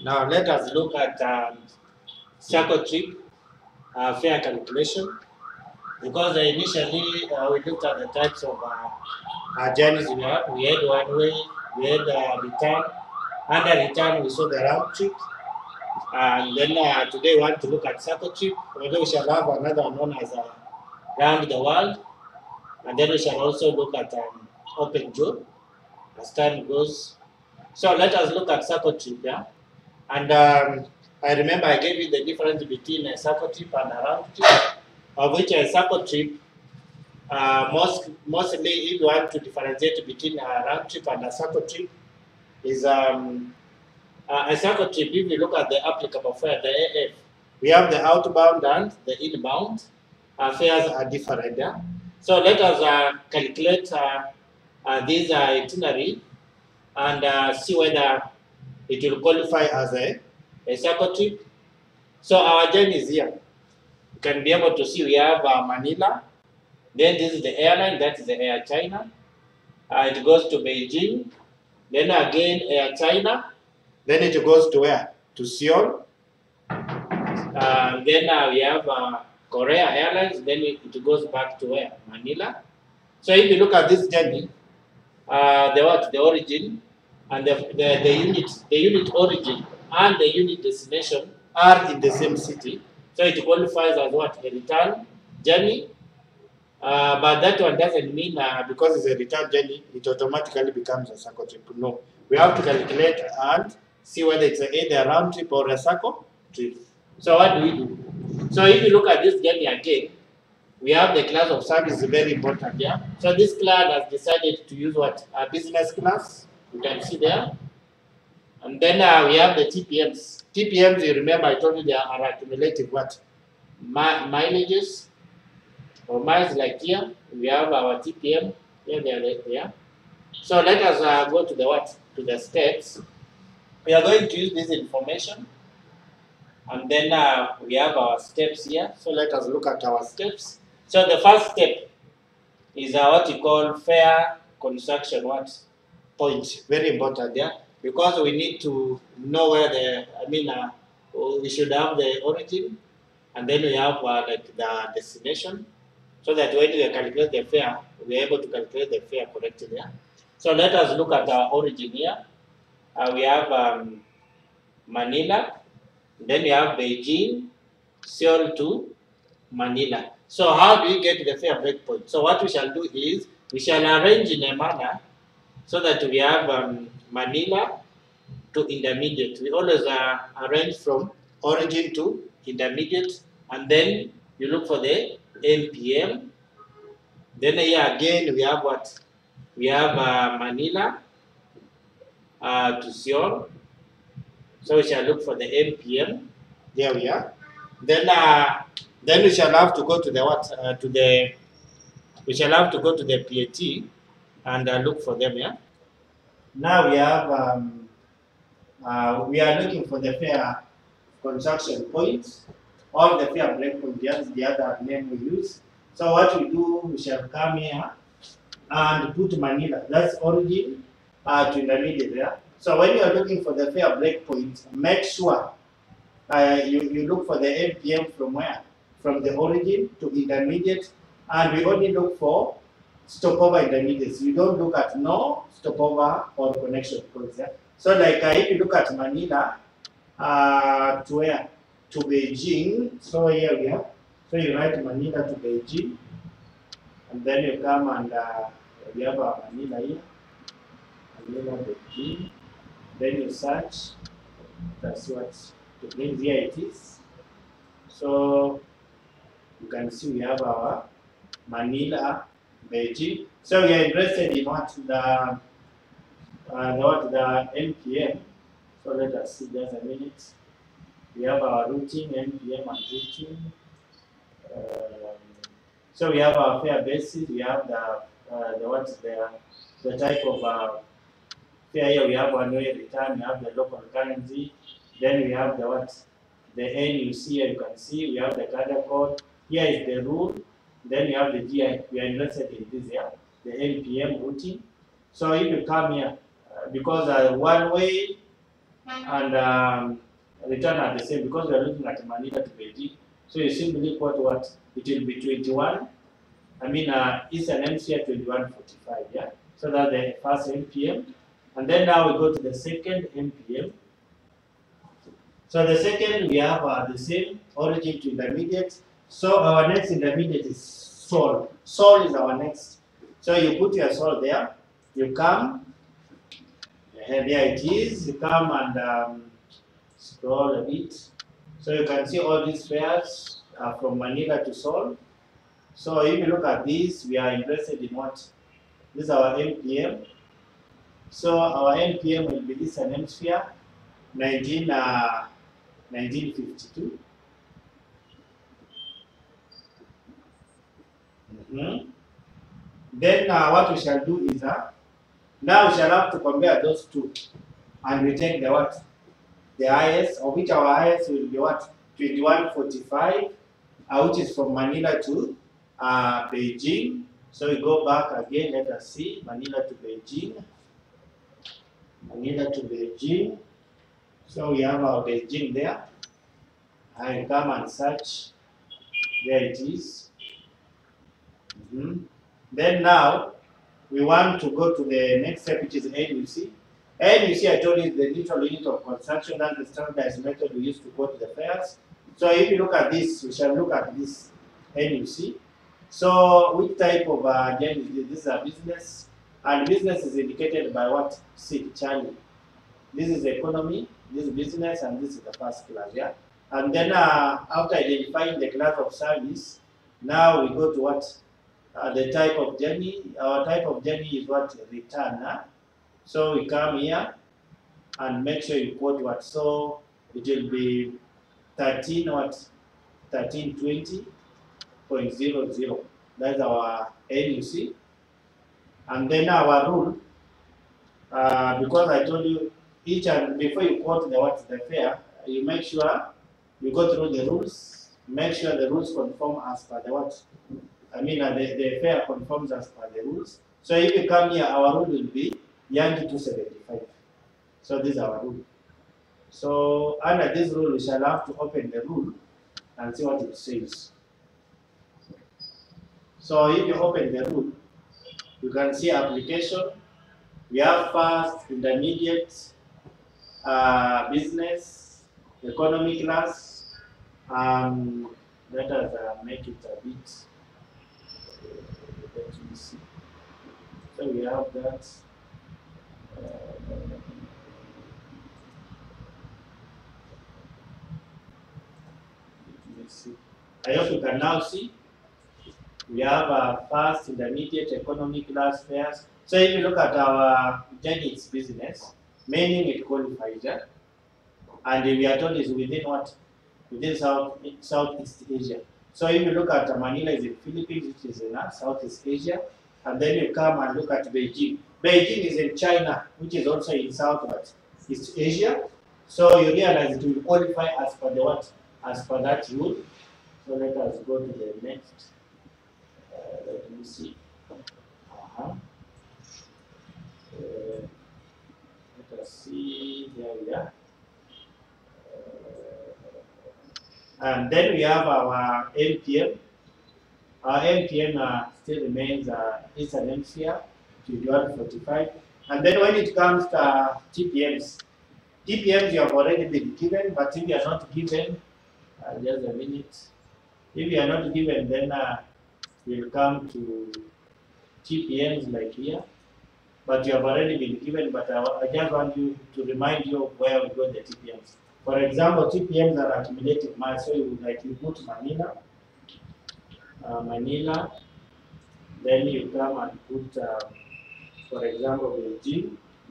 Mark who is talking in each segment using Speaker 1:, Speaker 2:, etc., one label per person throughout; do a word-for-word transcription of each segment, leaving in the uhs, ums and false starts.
Speaker 1: Now let us look at um, circle trip uh, fare calculation, because uh, initially uh, we looked at the types of uh, uh, journeys we had. We had one way, we had uh, return. Under return, we saw the round trip. And then uh, today we want to look at circle trip, although we shall have another one known as uh, round the world. And then we shall also look at um, open jaw as time goes. So let us look at circle trip, yeah? And um, I remember I gave you the difference between a circle trip and a round trip, of which a circle trip, uh, most, mostly if you want to differentiate between a round trip and a circle trip, is um, uh, a circle trip, if you look at the applicable fare, the A F, we have the outbound and the inbound. Uh, fares are different, yeah? So let us uh, calculate uh, uh, this uh, itinerary and uh, see whether it will qualify as a, a circle trip. So our journey is here. You can be able to see we have uh, Manila. Then this is the airline, that is the Air China. Uh, it goes to Beijing. Then again Air China. Then it goes to where? To Seoul. Uh, then uh, we have uh, Korea Airlines. Then it, it goes back to where? Manila. So if you look at this journey, uh, the what? The origin and the, the, the unit, the unit origin and the unit destination are in the same city. So it qualifies as what? A return journey. Uh, but that one doesn't mean uh, because it's a return journey, it automatically becomes a circle trip. No. We have to calculate and see whether it's a, either a round trip or a circle trip. So what do we do? So if you look at this journey again, we have the class of service, very important, yeah? So this class has decided to use what? A business class. You can see there. And then uh, we have the T P Ms. T P Ms, you remember I told you they are accumulative what? Mi mileages or miles, like here. We have our T P M. Here they are there. So let us uh, go to the what? To the steps. We are going to use this information. And then uh, we have our steps here. So let us look at our steps. So the first step is uh, what you call fare construction what? Point. Very important, yeah? Because we need to know where the, I mean, uh, we should have the origin, and then we have uh, like the destination, so that when we calculate the fare, we are able to calculate the fare correctly, yeah? So let us look at our origin here. Uh, we have um, Manila, then we have Beijing, Seoul to Manila. So how do we get the fare breakpoint? So what we shall do is, we shall arrange in a manner so that we have um, Manila to intermediate. We always uh, arrange from origin to intermediate, and then you look for the M P M. Then here again we have what? We have uh, Manila uh, to Seoul. So we shall look for the M P M. There we are. Then uh, then we shall have to go to the what? Uh, to the we shall have to go to the P A T and uh, look for them. Yeah. Now we have um, uh, we are looking for the fare construction point or the fare breakpoint. That's the other name we use. So what we do, we shall come here and put Manila. That's origin uh, to intermediate there. Yeah? So when you are looking for the fare breakpoint, make sure uh, you, you look for the M P M from where? From the origin to intermediate, and we only look for stopover intermediates. You don't look at no stopover or connection points. Yeah? So like uh, if you look at Manila uh, to where? To Beijing. So here we are. So you write Manila to Beijing, and then you come and uh, we have uh, Manila here. Manila, Beijing. Then you search. That's what it means. Here it is. So you can see we have our Manila, Beijing. So we are interested in what the uh, the what the M P M. So let us see just a minute. We have our routing, M P M and routing. Um, so we have our fare basis. We have the uh, the what the the type of uh, fare here. We have one way return. We have the local currency. Then we have the what the N you see here. You can see we have the carrier code. Here is the rule. Then you have the G I. We are interested in this here, the M P M routing. So if you come here, uh, because uh, one way and um, return are the same because we are looking at Manila to Beijing. So you simply quote what? It will be twenty-one. I mean, uh, Eastern Hemisphere twenty-one forty-five, yeah? So that's the first M P M. And then now we go to the second M P M. So the second, we have uh, the same origin to intermediate. So our next intermediate is Sol. Sol is our next. So you put your Sol there. You come, and there it is. You come and um, scroll a bit. So you can see all these fares uh, from Manila to Sol. So if you look at this, we are interested in what? This is our M P M. So our M P M will be Eastern Hemisphere, nineteen, uh, nineteen fifty-two. Mm-hmm. Then uh, what we shall do is, uh, now we shall have to compare those two. And we take the what? The highest, of which our highest will be what? twenty-one forty-five, uh, which is from Manila to uh, Beijing. So we go back again, let us see, Manila to Beijing. Manila to Beijing. So we have our Beijing there. I come and search. There it is. Mm-hmm. Then now, we want to go to the next step, which is N U C. N U C, I told you, is the literal unit of construction. That's the standardized method we use to quote the fares. So if you look at this, we shall look at this N U C. So which type of uh, journey is this? This is a business. And business is indicated by what? C, Charlie. This is economy, this is business, and this is the first class, yeah? And then uh, after identifying the class of service, now we go to what? Uh, the type of journey. Our type of journey is what? Return. Huh? So we come here and make sure you quote what. So it will be thirteen what? thirteen twenty point zero zero. That's our N U C. And then our rule, uh, because I told you each and before you quote the what the fare, you make sure you go through the rules, make sure the rules conform as per the what. I mean, uh, the, the fare conforms as per the rules. So if you come here, our rule will be Yankee two seventy-five. So this is our rule. So under this rule, we shall have to open the rule and see what it says. So if you open the rule, you can see application. We have first, intermediate, uh, business, economy class. Um, let us uh, make it a bit. Let me see. So we have that. Uh, let me see. I hope you can now see. We have a first, intermediate, economy class fares. So if you look at our journey, it's business, meaning it qualifies, yeah? And we are told is within what? Within South Southeast Asia. So if you look at uh, Manila is in Philippines, which is in uh, Southeast Asia, and then you come and look at Beijing. Beijing is in China, which is also in Southeast Asia. So you realize it will qualify as per the what? As per that rule. So let us go to the next. Uh, let me see. Uh-huh. Uh, let us see. Here we are. And then we have our M P M. Our M P M uh, still remains uh, Eastern Hemisphere, twenty-one forty-five. And then when it comes to uh, T P Ms, T P Ms you have already been given, but if you are not given, uh, just a minute. If you are not given, then uh, we'll come to T P Ms like here. But you have already been given, but I, I just want you to remind you of where we got the T P Ms. For example, T P Ms are accumulated mass, so you would like you put Manila, uh, Manila, then you come and put, um, for example, Beijing.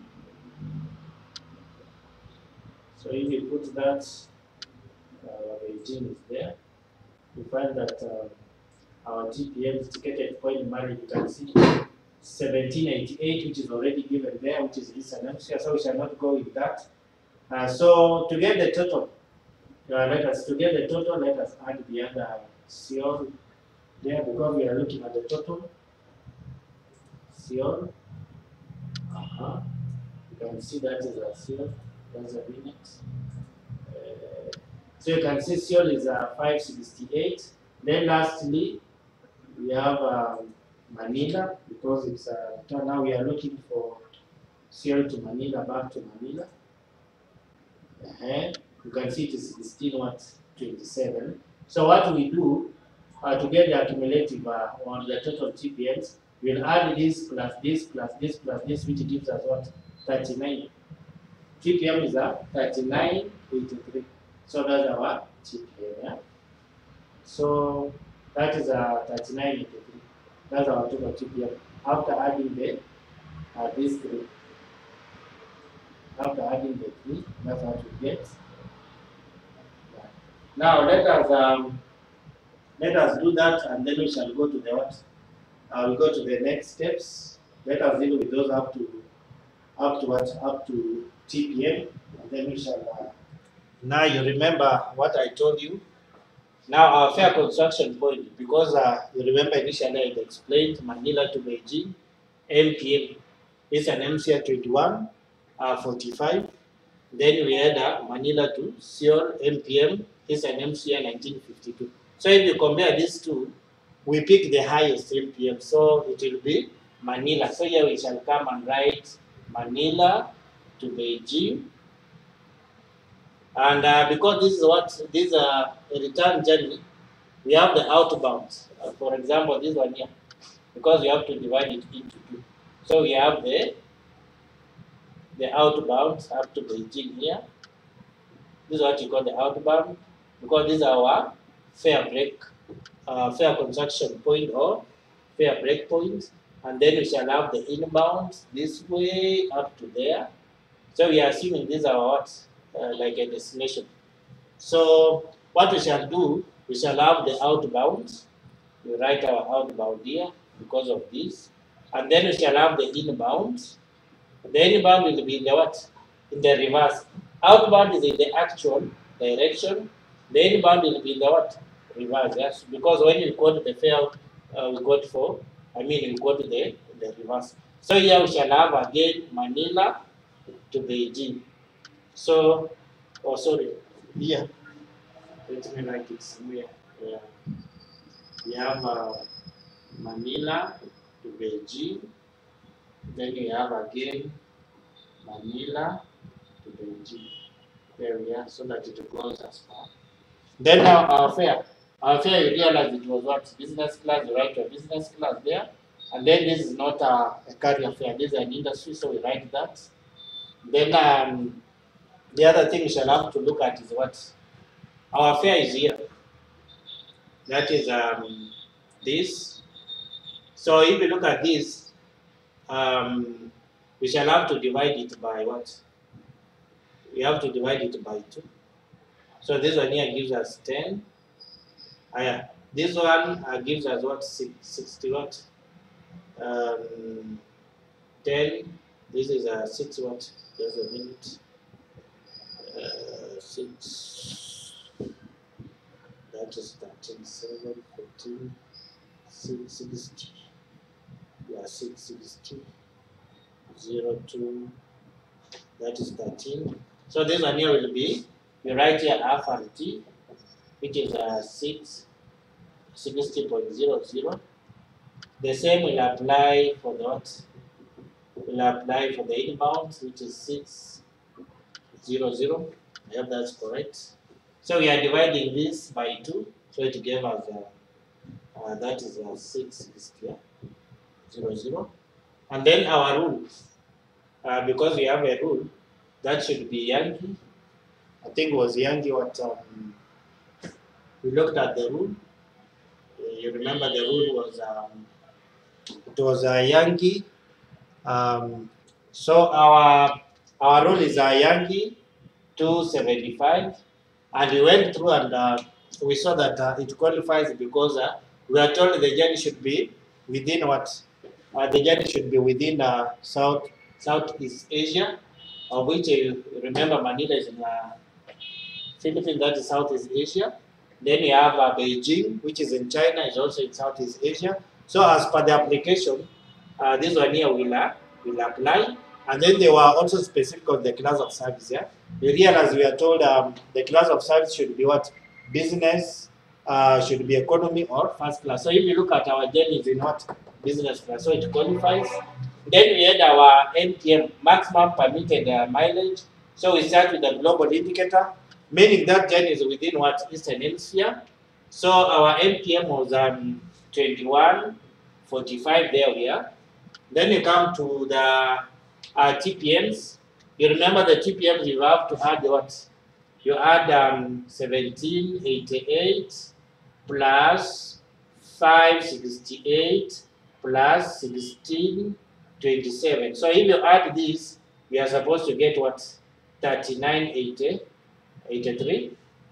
Speaker 1: So if you put that, uh, Beijing is there, you find that uh, our T P M ticketed point money, you can see seventeen eighty-eight, which is already given there, which is Eastern Hemisphere, so we shall not go with that. Uh, so to get the total, uh, let us to get the total, let us add the other Seoul there because we are looking at the total. Seoul. Uh-huh. You can see that is a Seoul. That's a minute. Uh, so you can see Seoul is uh, five sixty-eight. Then lastly, we have um, Manila, because it's uh, now we are looking for Seoul to Manila, back to Manila. Uh-huh. You can see it is sixteen what twenty-seven. So what we do uh, to get the accumulative uh, on the total T P Ms, we'll add this plus this plus this plus this, which gives us what thirty-nine. T P M is a thirty-nine eighty-three. So that's our T P M. Yeah? So that is a thirty-nine eighty-three. That's our total T P M after adding the uh, these three. After adding the three, that's what we get. Yeah. Now let us um, let us do that, and then we shall go to the what? Uh, we go to the next steps. Let us deal with those up to up to what up to T P M, and then we shall. Uh, now you remember what I told you. Now our fair construction point, because uh, you remember initially I explained Manila to Beijing, M P M is an M C R twenty-one, uh, forty-five. Then we had uh, Manila to Seoul, M P M is an M C R nineteen fifty-two. So if you compare these two, we pick the highest M P M, so it will be Manila. So here we shall come and write Manila to Beijing. And uh, because this is what this is uh, a return journey, we have the outbound. Uh, for example, this one here, because we have to divide it into two. So we have the the outbound up to Beijing here. This is what you call the outbound, because this is our fair break, uh, fair construction point or fair break point. And then we shall have the inbound this way up to there. So we are assuming these are what? Uh, like a destination. So what we shall do, we shall have the outbound. We write our outbound here because of this. And then we shall have the inbound. The inbound will be in the what? In the reverse. Outbound is in the actual direction. The inbound will be in the what? Reverse, yes. Because when you go to the fair, uh, we go for, I mean, we go to the, the reverse. So here we shall have again Manila to Beijing. So, oh sorry, here, let me write it somewhere. Yeah. We have uh, Manila to Beijing, then we have again Manila to Beijing. There we are, so that it goes as far. Then now our fare. Our fare, you realize it was what? Business class, you write your business class there. And then this is not a, a carrier fare, this is an industry, so we write that. Then um, the other thing we shall have to look at is what? Our fare is here. That is um, this. So if you look at this, um, we shall have to divide it by what? We have to divide it by two. So this one here gives us ten. Ah, yeah. This one uh, gives us what? sixty what? Um, ten. This is a six what? Just a minute. Uh, six, that is thirteen, seven, fourteen, six, sixty, yeah, six, sixty, zero, two, that is thirteen. So this one here will be, we write here F R T, which is uh, six, sixty point zero zero. The same will apply for the what? Will apply for the inbound, which is six, zero, zero. I hope that's correct. So we are dividing this by two, so it gave us uh, uh, that is uh, six, yeah, zero, zero. And then our rule, uh, because we have a rule, that should be Yankee. I think it was Yankee what um, we looked at the rule. Uh, you remember the rule was um, it was a Yankee. Um, so our our rule is a Yankee two seventy-five, and we went through and uh, we saw that uh, it qualifies because uh, we are told the journey should be within what? Uh, the journey should be within uh, South Southeast Asia, of which you uh, remember Manila is in uh, Philippines, that is Southeast Asia. Then we have uh, Beijing, which is in China, is also in Southeast Asia. So as per the application, uh, this one here will, uh, will apply. And then they were also specific on the class of service. Yeah, you realize we are told um, the class of service should be what? Business, uh, should be economy or first class. So if you look at our journeys in what? Business class, so it qualifies. Then we had our M P M, maximum permitted uh, mileage. So we start with the global indicator, meaning that journey is within what? Eastern Hemisphere. So our M P M was um, twenty-one forty-five, there we are. Then you come to the uh, T P Ms. You remember the T P Ms, you have to add what? You add um, seventeen eighty-eight plus five sixty-eight plus sixteen twenty-seven. So if you add this, we are supposed to get what? thirty-nine eighty-three.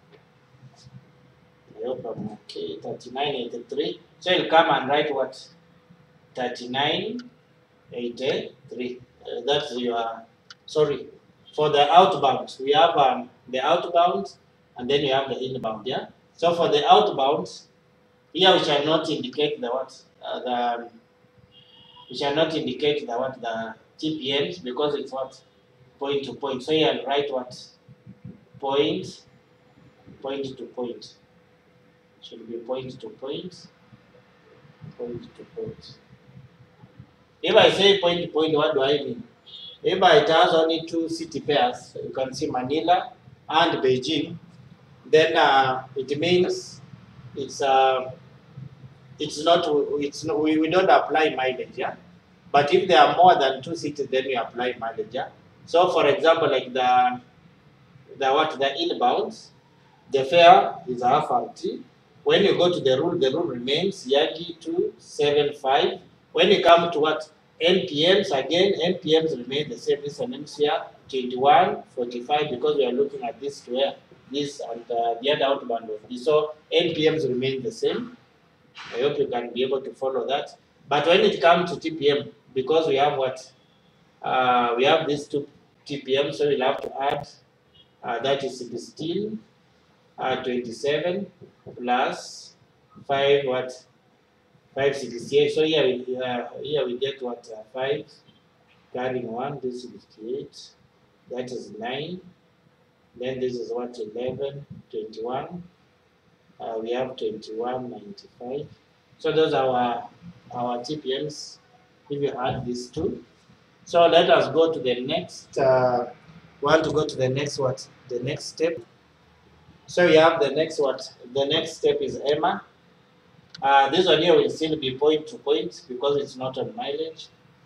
Speaker 1: I hope I'm okay. thirty-nine eighty-three. So you'll come and write what? thirty-nine eighty-three. Uh, that's your, sorry, for the outbound. We have um, the outbound and then we have the inbound, yeah? So for the outbound, here we shall not indicate the what? Uh, the, we shall not indicate the what? The T P Ms, because it's what? Point to point. So here I'll write what? Point, point to point. Should be point to point, point to point. If I say point to point, what do I mean? If it has only two city pairs, you can see Manila and Beijing, then uh, it means it's uh, it's not it's no, we, we don't apply mileage, yeah. But if there are more than two cities, then we apply mileage, yeah. So for example, like the the what the inbound, the fare is half R T. When you go to the rule, the rule remains Yagi two seven five. When you come to what? N P Ms, again, N P Ms remain the same. This one here, twenty-one forty-five, because we are looking at this to where this and uh, the other outbound of this. So N P Ms remain the same. I hope you can be able to follow that. But when it comes to T P M, because we have what? Uh, we have these two T P Ms, so we'll have to add, uh, that is sixteen uh, twenty-seven plus five what? five sixty-eight. So here we, uh, here we get what? Uh, five carrying one, this is sixty-eight, that is nine. Then this is what? eleven, twenty-one. Uh, we have twenty-one ninety-five. So those are our, our T P Ms if you add these two. So let us go to the next, uh, want to go to the next what? The next step. So we have the next what? The next step is E M A. Uh, this one here will still be point to point because it's not on mileage.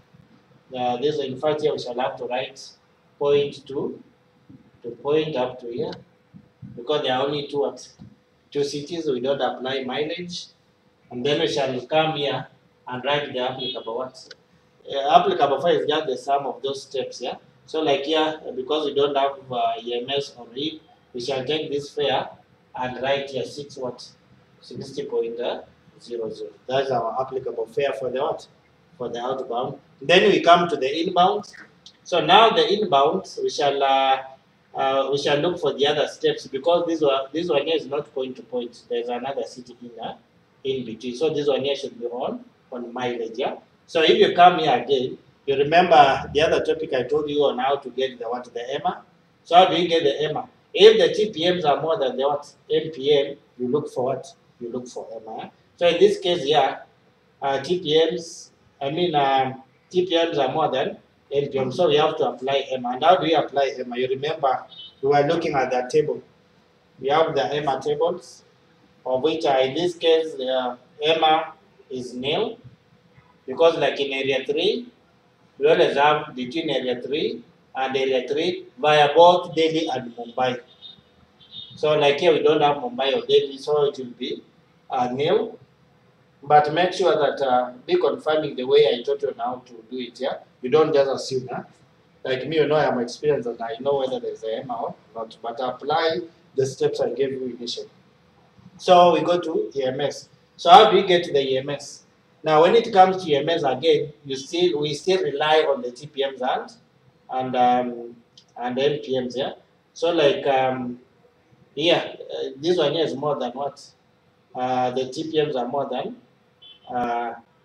Speaker 1: Uh, this, in fact, here we shall have to write point to to point up to here, because there are only two what? Two cities. We don't apply mileage, and then we shall come here and write the applicable what? Uh, applicable fare is just the sum of those steps. Yeah. So like here, because we don't have uh, E M S or R I B, we shall take this fare and write here six what? sixty point zero zero. That's our applicable fare for the what? For the outbound. Then we come to the inbound. So now the inbound, we shall uh, uh, we shall look for the other steps, because this one this one here is not point to point. There's another city in uh, in between. So this one here should be on on mileage. Yeah. So if you come here again, you remember the other topic I told you on how to get the what? The E M A. So how do you get the E M A? If the T P Ms are more than the what? N P M, you look for what? You look for E M A. So in this case here, uh, T P Ms, I mean um, T P Ms are more than N P M, so we have to apply E M A. And how do you apply E M A? You remember we were looking at that table. We have the E M A tables, of which uh, in this case the uh, E M A is nil, because like in area three, we always have between area three and area three via both Delhi and Mumbai. So like here we don't have Mumbai or Delhi, so it will be uh, nil. But make sure that uh, be confirming the way I taught you how to do it. Yeah, you don't just assume. Huh? Like me, you know, I'm experienced and I know whether there's a E M A or not. But apply the steps I gave you initially. So we go to E M S. So how do we get to the E M S? Now, when it comes to E M S again, you still we still rely on the T P Ms and and um, and N P Ms. Yeah. So like um, here, uh, this one here is more than what? Uh, the T P Ms are more than. Uh,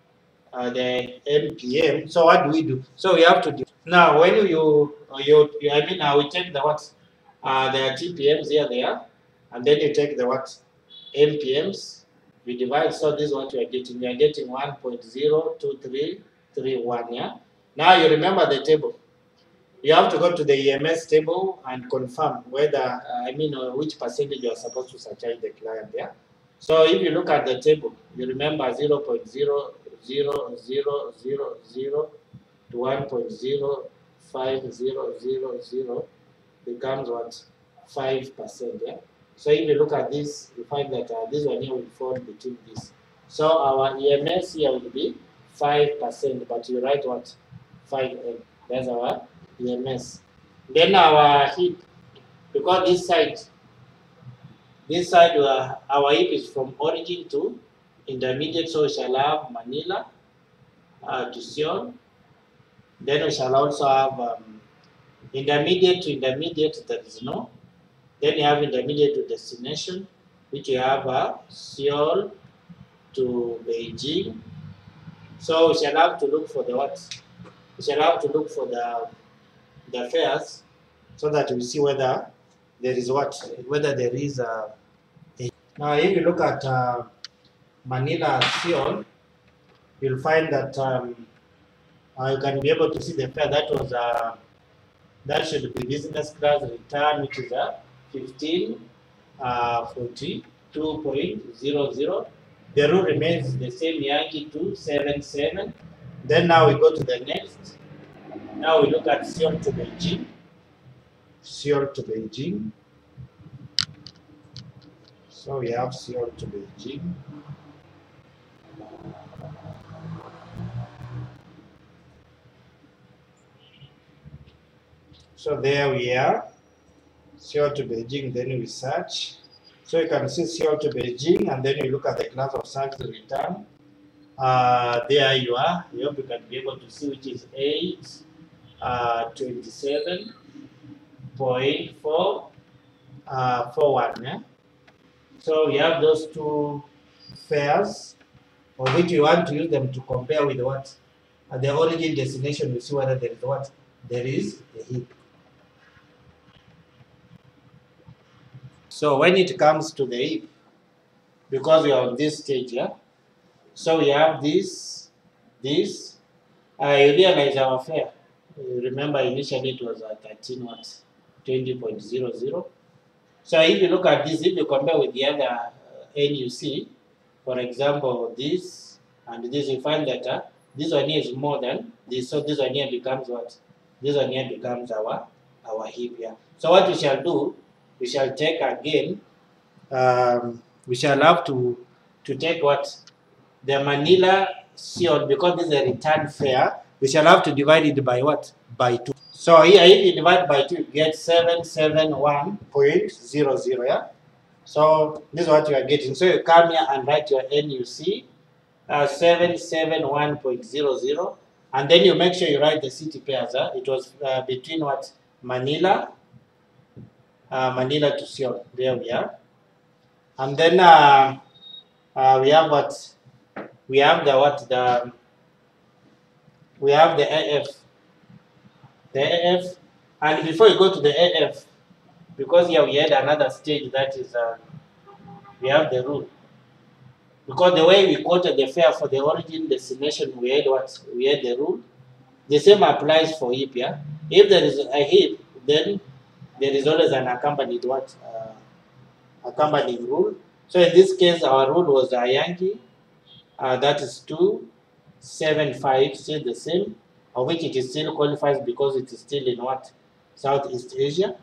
Speaker 1: uh, the M P M. So what do we do? So we have to do now when you you, you I mean now we take the what uh, the T P Ms here there, and then you take the what M P Ms. We divide. So this is what we are getting. We are getting one point zero two three three one. Yeah. Now you remember the table. You have to go to the E M S table and confirm whether, uh, I mean, uh, which percentage you are supposed to surcharge the client. Yeah. So if you look at the table, you remember zero point zero zero zero zero zero to one point zero five zero zero zero becomes what? five percent. Yeah. So if you look at this, you find that uh, this one here will fall between this. So our E M S here will be five percent, but you write what? five M. That's our E M S. Then our heap, because this side, this side uh, our heap is from origin to intermediate, so we shall have Manila uh, to Seoul. Then we shall also have um, intermediate to intermediate, there is no. Then you have intermediate to destination, which you have uh, Seoul to Beijing. So we shall have to look for the what? We shall have to look for the the fares, so that we see whether there is what, whether there is a. a now, if you look at uh, Manila Seoul, you'll find that um, uh, you can be able to see the fare that was uh, that should be business class return, which is a uh, fifteen forty-two point zero zero. The rule remains the same, Yankee two seven seven. Then now we go to the next. Now we look at Seoul to Beijing. Seoul to Beijing. So we have Seoul to Beijing. So there we are. Seoul to Beijing, then we search. So you can see Seoul to Beijing, and then you look at the class of service return. Uh, there you are. I hope you can be able to see, which is eight twenty-seven point four four one. Yeah? So we have those two fares, of which we want to use them to compare with what? At the origin destination, we see whether there is what? There is a heap. So when it comes to the heap, because we are on this stage, yeah? So we have this, this. I uh, realize our fare. Uh, remember, initially it was at thirteen what? twenty point zero zero. So if you look at this, if you compare with the other uh, N U C, for example, this and this, you find that uh, this one here is more than this. So this one here becomes what? This one here becomes our our heap here. So what we shall do, we shall take again, um, we shall have to, to take what? The Manila Seoul, because this is a return fare, we shall have to divide it by what? By two. So here, if you divide by two, you get seven seven one point zero zero, yeah? So this is what you are getting. So you come here and write your N U C, uh, seven seven one point zero zero, and then you make sure you write the city pairs. Huh? It was uh, between what? Manila, uh, Manila to Seoul. There we are. And then uh, uh, we have what? We have the what? The we have the A F. The A F. And before you go to the A F, because here we had another stage, that is, uh, we have the rule. Because the way we quoted the fare for the origin destination, we had what? We had the rule. The same applies for heap, yeah? If there is a heap, then there is always an accompanied what? Uh, accompanying rule. So in this case, our rule was a Yankee. Uh, that is two seven five, still the same, of which it is still qualifies because it is still in what? Southeast Asia.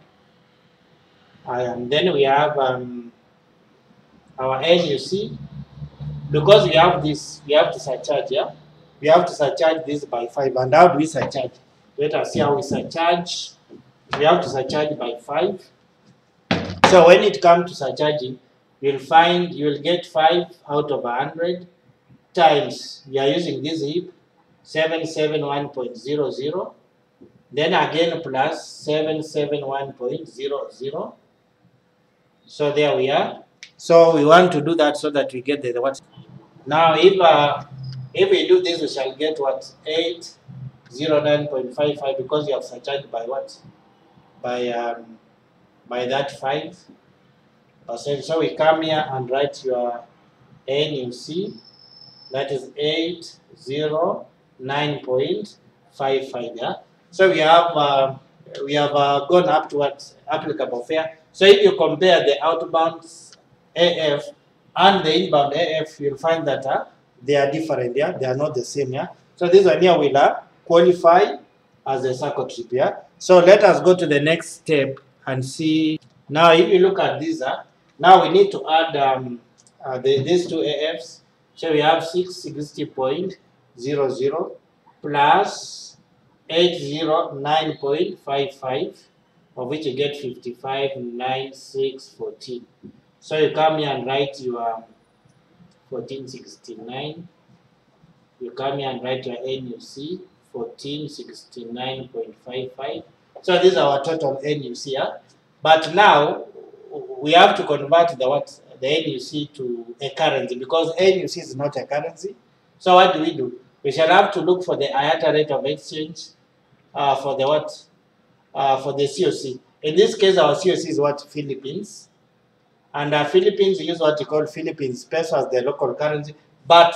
Speaker 1: Uh, and then we have um, our N U C. Because we have this, we have to surcharge, yeah? We have to surcharge this by five. And how do we surcharge? Let us see how we surcharge. We have to surcharge by five. So when it comes to surcharging, you'll find, you'll get five out of one hundred times, we are using this heap, seven seven one point zero zero. Then again plus seven seven one point zero zero. So there we are. So we want to do that so that we get the what? Now if uh, If we do this, we shall get what? eight hundred nine point five five because you have surcharged by what? By um, by that five percent. So we come here and write your N U C, that is eight hundred nine point five five. Yeah. So we have uh, we have uh, gone up to what applicable fare. So if you compare the outbound A F and the inbound A F, you'll find that uh, they are different. Yeah, they are not the same. Yeah. So this one here will uh, qualify as a circle trip. Yeah. So let us go to the next step and see. Now, if you look at these, uh, now we need to add um, uh, the, these two A Fs. So we have six hundred sixty point zero zero plus eight hundred nine point five five, of which you get fifty-five nine six fourteen. So you come here and write your fourteen sixty-nine. You come here and write your N U C, fourteen sixty-nine point five five. So this is our total N U C. Yeah? But now we have to convert the what the N U C to a currency because N U C is not a currency. So what do we do? We shall have to look for the I A T A rate of exchange uh, for the what uh, for the C O C. In this case, our C O C is what? Philippines, and uh, Philippines use what you call Philippines peso as the local currency, but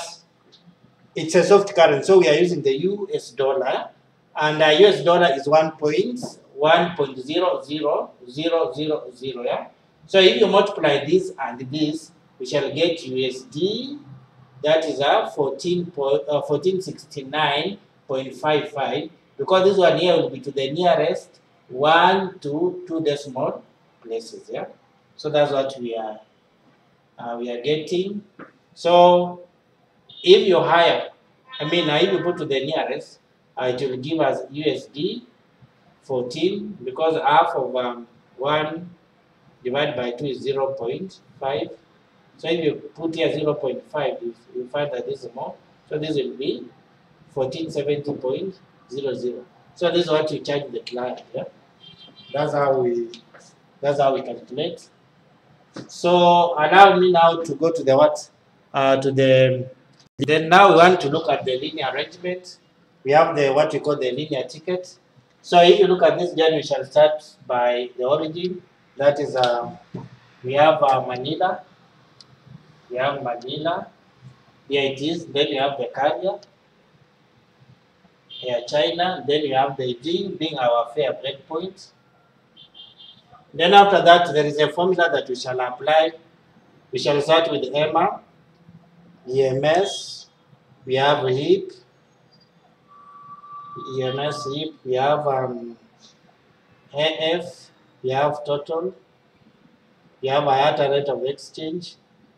Speaker 1: it's a soft currency, so we are using the U S dollar, and uh, U S dollar is one point one point zero zero zero zero zero. Yeah. So if you multiply this and this, we shall get U S D. That is a fourteen sixty-nine point five five. Because this one here will be to the nearest one to two decimal places. Yeah. So that's what we are uh, we are getting. So if you hire, I mean, now if you put to the nearest, uh, it will give us U S D fourteen because half of um, one divided by two is zero point five. So if you put here zero point five, you, you find that this is more. So this will be fourteen seventy point zero zero. So this is what you charge the client. Yeah? That's how we that's how we calculate. So allow me now to go to the what? Uh, to the then now we want to look at the linear arrangement. We have the what we call the linear ticket. So if you look at this journey, we shall start by the origin. That is, um, we have uh, Manila. We have Manila. Here it is. Then you have the carrier. Here China. Then you have Beijing being our fare breakpoint. Then after that, there is a formula that we shall apply. We shall start with E M A, E M S. We have H I P. E M S, H I P. We have um, A F. We have total. We have I A T A rate of exchange.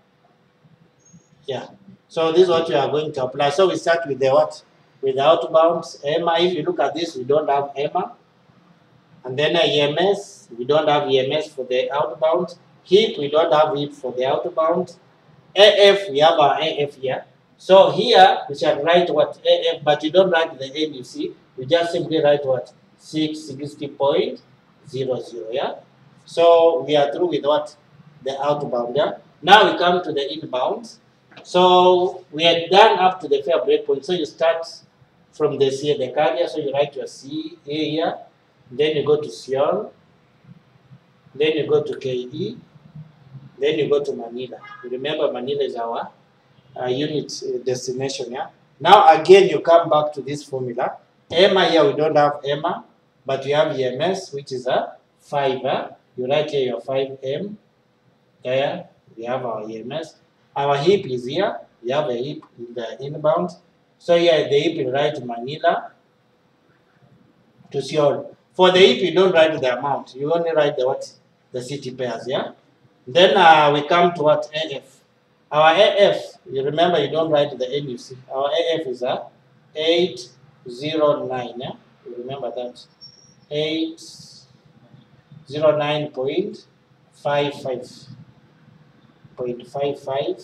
Speaker 1: Yeah. So this is what we are going to apply. So we start with the what? With the outbounds. E M A, if you look at this, we don't have E M A. And then E M S, we don't have E M S for the outbound. H I P, we don't have H I P for the outbound. A F, we have our A F here. So here, we shall write what? A F, but you don't write the N U C. You just simply write what? six hundred sixty point zero zero, yeah? So we are through with what? The outbound, yeah? Now we come to the inbound. So we are done up to the fare breakpoint. So you start from the C, the carrier. So you write your C A here. Then you go to Seoul. Then you go to K E. Then you go to Manila. You remember Manila is our uh, unit uh, destination, yeah? Now again, you come back to this formula. E M A here, we don't have E M A, but we have E M S, which is a five. Uh, you write here your five M. There, we have our E M S. Our H I P is here. We have a H I P in the inbound. So here, the H I P, you write Manila to Seoul. For the H I P, you don't write the amount. You only write the what? The city pairs, yeah? Then uh, we come to what? A F. Our A F, you remember you don't write the N U C. Our A F is a eight zero nine, yeah? You remember that. eight zero nine point five five. point five five.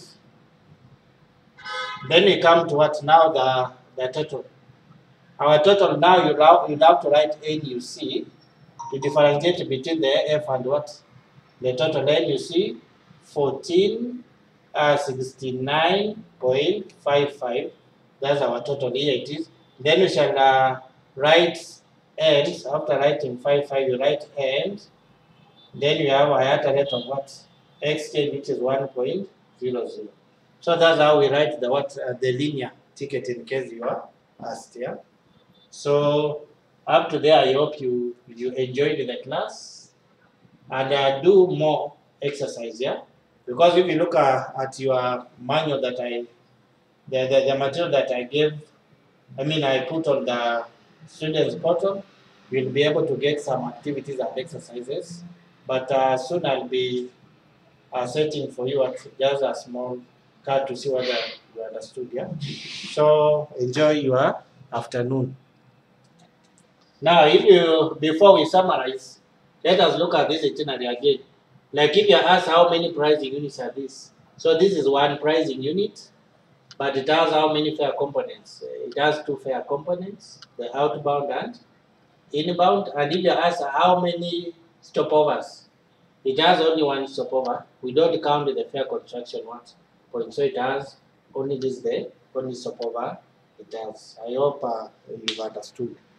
Speaker 1: Then we come to what now? The, the total. Our total now, you have, you have to write N U C to differentiate between the A F and what? The total N U C, fourteen sixty-nine point five five That's our total. Here it is. Then we shall uh, write ends. After writing five, five, you write ends. Then you have a IATA rate of what? Exchange, which is one point zero zero. So that's how we write the what uh, the linear ticket in case you are asked. Yeah. So up to there, I hope you you enjoyed the class and uh, do more exercise. Yeah. Because if you look uh, at your manual that I the, the the material that I gave, I mean I put on the students portal, you'll be able to get some activities and exercises. But uh, soon I'll be uh, setting for you at just a small card to see whether you understood. Yeah. So enjoy your afternoon. Now, if you before we summarize, let us look at this itinerary again. Like if you ask how many pricing units are this, so this is one pricing unit, but it has how many fare components? It has two fare components, the outbound and inbound. And if you ask how many stopovers, it has only one stopover. We don't count the fare construction ones, point. So it has only this day, only stopover it has. I hope uh, you've understood.